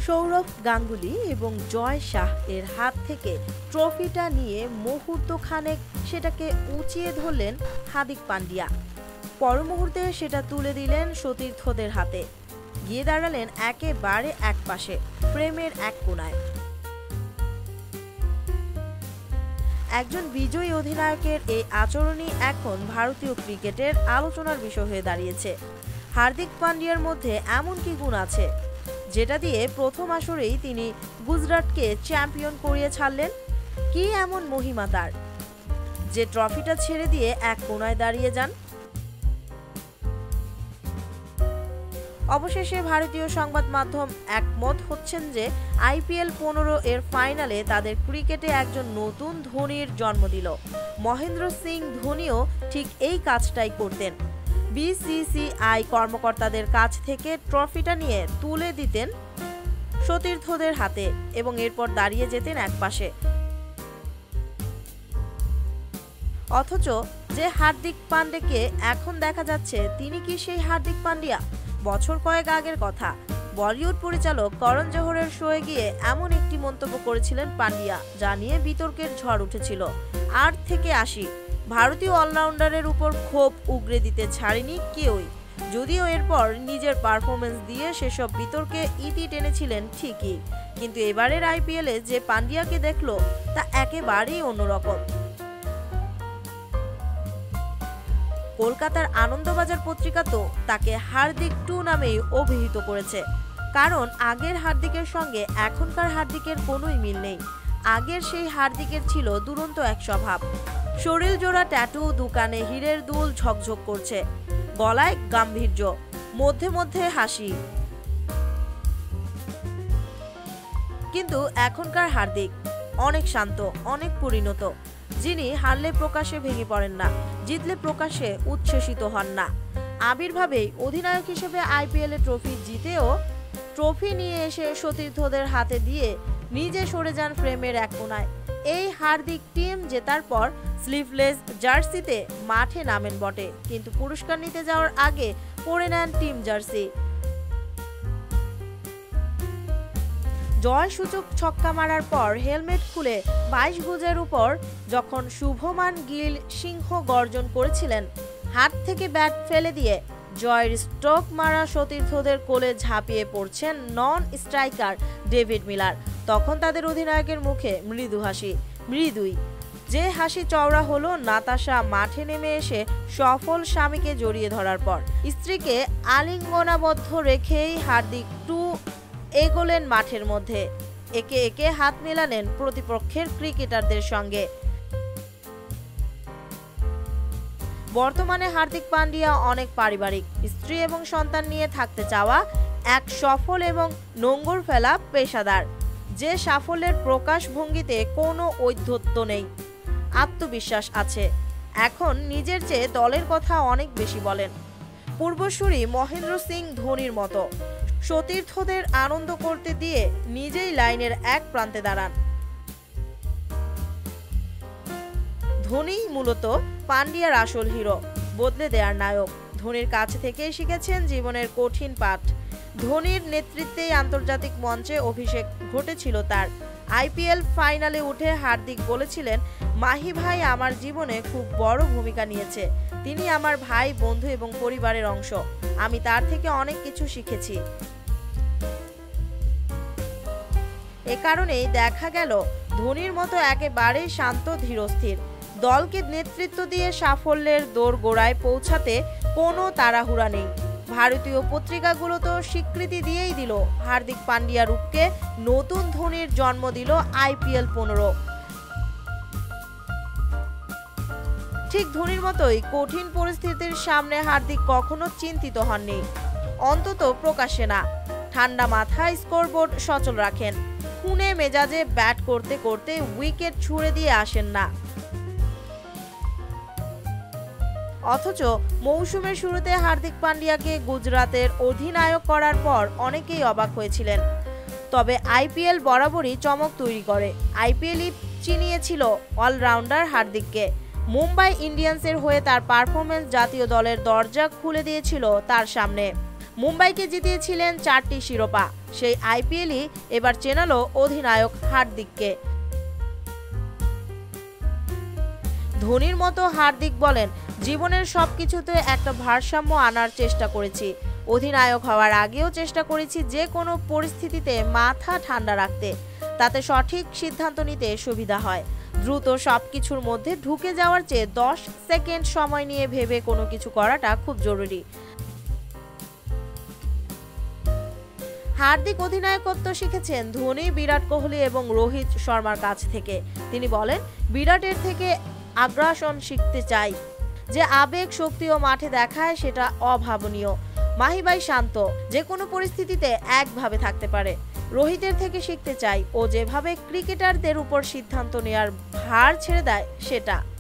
সৌরভ গাঙ্গুলি এবং জয় শাহ এর হাত থেকে ট্রফিটা নিয়ে মুহূর্তখানেক সেটাকে উঁচিয়ে ধরলেন হার্দিক পান্ডিয়া। পর মুহূর্তে সেটা তুলে দিলেন সতীর্থদের হাতে, গিয়ে দাঁড়ালেন একেবারে একপাশে ফ্রেমের এক কোণায়। একজন বিজয়ী অধিনায়কের এই আচরণই এখন ভারতীয় ক্রিকেটের আলোচনার বিষয় হয়ে দাঁড়িয়েছে। হার্দিক পান্ডিয়ার মধ্যে এমন কি গুণ আছে যেটা দিয়ে প্রথম আসরেই তিনি গুজরাটকে চ্যাম্পিয়ন করিয়ে ছাড়লেন? কি এমন মহিমা তার যে ট্রফিটা ছেড়ে দিয়ে এক কোণায় দাঁড়িয়ে যান? অবশেষে ভারতীয় সংবাদ মাধ্যম একমত হচ্ছেন যে IPL 15 এর ফাইনালে তাদের ক্রিকেটে একজন নতুন ধোনির জন্ম দিল। মহেন্দ্র সিং ধোনিও ঠিক এই কাজটাই করতেন। BCCI কর্মকর্তাদের কাছ থেকে ট্রফিটা নিয়ে তুলে দিতেন সতীর্থদের হাতে এবং এরপর দাঁড়িয়ে যেতেন একপাশে। অথচ যে হার্দিক পান্ডেকে এখন দেখা যাচ্ছে, তিনি কি সেই হার্দিক পান্ডিয়া? বছর কয়েক আগের কথা, বলিউড পরিচালক করণ জোহরের শোয়ে গিয়ে এমন একটি মন্তব্য করেছিলেন পান্ডিয়া, যা নিয়ে বিতর্কের ঝড় উঠেছিল। 8 থেকে 80 ভারতীয় অলরাউন্ডারের উপর ক্ষোভ উগরে দিতে ছাড়েনি কেউই, যদিও এরপর নিজের পারফরমেন্স দিয়ে সেসব বিতর্কে ইতি টেনেছিলেন ঠিকই। কিন্তু এবারের IPL-এ যে পান্ডিয়াকে দেখলো তা একেবারেই অন্যরকম। কলকাতার আনন্দবাজার পত্রিকা তো তাকে হার্দিক 2 নামেই অভিহিত করেছে, কারণ আগের হার্দিকের সঙ্গে এখনকার হার্দিকের কোনোই মিল নেই। আগের সেই হার্দিকের ছিল দুরন্ত এক স্বভাব, শরীর জোড়া ট্যাটু, দোকানে হীরের দুল ঝকঝক করছে, গলায় গাম্ভীর্য, মধ্যে মধ্যে হাসি। কিন্তু এখনকার হার্দিক অনেক শান্ত, অনেক পরিণত, যিনি হারলে প্রকাশ্যে ভেঙে পড়েন না, জিতলে প্রকাশ্যে উচ্ছ্বসিত হন না। আবির্ভাবেই অধিনায়ক হিসেবে IPL-এ ট্রফি জিতেও ট্রফি নিয়ে এসে সতীর্থদের হাতে দিয়ে নিজে সরে যান ফ্রেমের এক কোণায়। এই হার্দিক টিম জেতার পর স্লিভলেস জার্সিতে মাঠে নামেন বটে, কিন্তু পুরস্কার নিতে যাওয়ার আগে পরে নেন টিম জার্সি। জয়সূচক ছক্কা মারার পর হেলমেট খুলে 22 গজের উপর যখন শুভমান গিল সিংহ গর্জন করেছিলেন, হাত থেকে ব্যাট ফেলে দিয়ে জয়ের স্ট্রোক মারা সতীর্থদের কোলে ঝাঁপিয়ে পড়ছেন নন স্ট্রাইকার ডেভিড মিলার, তখন তাদের অধিনায়কের মুখে মৃদু হাসি। মৃদুই যে হাসি চওড়া হলো নাতাশা মাঠে নেমে এসে সফল স্বামীকে জড়িয়ে ধরার পর। স্ত্রীকে আলিঙ্গনাবদ্ধ রেখেই হার্দিক 2 এগোলেন মাঠের মধ্যে, একে একে হাত মেলালেন প্রতিপক্ষের ক্রিকেটারদের সঙ্গে। বর্তমানে হার্দিক পান্ডিয়া অনেক পারিবারিক, স্ত্রী এবং সন্তান নিয়ে থাকতে চাওয়া এক সফল এবং নোঙ্গর ফেলা পেশাদার, যে সাফল্যের প্রকাশ ভঙ্গিতে কোনো ঔদ্ধত্য নেই, আত্মবিশ্বাস আছে। এখন নিজের চেয়ে দলের কথা অনেক বেশি বলেন। পূর্বসূরি মহেন্দ্র সিং ধোনির মতো সতীর্থদের আনন্দ করতে দিয়ে নিজেই লাইনের এক প্রান্তে দাঁড়ান। ধোনি মূলত পান্ডিয়ার আসল হিরো, বদলে দেওয়ার নায়ক। ধোনির কাছ থেকেই শিখেছেন জীবনের কঠিন পাঠ। ধোনির নেতৃত্বেই আন্তর্জাতিক মঞ্চে অভিষেক ঘটেছিল তার। IPL ফাইনালে উঠে হার্দিক বলেছিলেন, মাহি ভাই আমার জীবনে খুব বড় ভূমিকা নিয়েছে, তিনি আমার ভাই, বন্ধু এবং পরিবারের অংশ, আমি তার থেকে অনেক কিছু শিখেছি। এ কারণেই দেখা গেল ধোনির মতো একেবারেই শান্ত ধীরস্থির দলকে নেতৃত্ব দিয়ে সাফল্যের দোরগোড়ায় পৌঁছাতে কোনো তাড়াহুড়া নেই। ভারতীয় পত্রিকাগুলো তো স্বীকৃতি দিয়েই দিল হার্দিক পান্ডিয়া রূপকে নতুন ধোনির জন্ম দিল IPL 15। ঠিক ধোনির মতোই কঠিন পরিস্থিতির সামনে হার্দিক কখনো চিন্তিত হননি, অন্তত প্রকাশ্যে না। ঠান্ডা মাথায় স্কোরবোর্ড সচল রাখেন, খুনে মেজাজে ব্যাট করতে করতে উইকেট ছুঁড়ে দিয়ে আসেন না। অথচ মৌসুমের শুরুতে হার্দিক পান্ডিয়াকে গুজরাতের অধিনায়ক করার পর অনেকেই অবাক হয়েছিলেন। তবে IPL বরাবরই চমক তৈরি করে। IPL-ই চিনিয়েছিল অলরাউন্ডার হার্দিককে। মুম্বাই ইন্ডিয়ান্সের হয়ে তার পারফরমেন্স জাতীয় দলের দরজা খুলে দিয়েছিল তার সামনে। মুম্বাইকে জিতিয়েছিলেন 4টি শিরোপা। সেই আইপিএলই এবার চেনালো অধিনায়ক হার্দিককে। ধোনির মতো হার্দিক বলেন, জীবনের সবকিছুতে একটা ভারসাম্য আনার চেষ্টা করেছি। অধিনায়ক হওয়ার আগেও চেষ্টা করেছি যে কোনো পরিস্থিতিতে মাথা ঠান্ডা রাখতে, তাতে সঠিক সিদ্ধান্ত নিতে সুবিধা হয়। দ্রুত সবকিছুর মধ্যে ঢুকে যাওয়ার চেয়ে 10 সেকেন্ড সময় নিয়ে ভেবে কোনো কিছু করাটা খুব জরুরি। হার্দিক অধিনায়কত্ব শিখেছেন ধোনি, বিরাট কোহলি এবং রোহিত শর্মার কাছ থেকে। তিনি বলেন, বিরাটের থেকে আগ্রাসন শিখতে চাই, যে আবেগ শক্তি ও মাঠে দেখায় সেটা অভাবনীয়। মাহিবাই শান্ত, যে কোনো পরিস্থিতিতে একভাবে থাকতে পারে। রোহিতের থেকে শিখতে চাই, ও যেভাবে ক্রিকেটারদের উপর সিদ্ধান্ত নেওয়ার ভার ছেড়ে দেয় সেটা।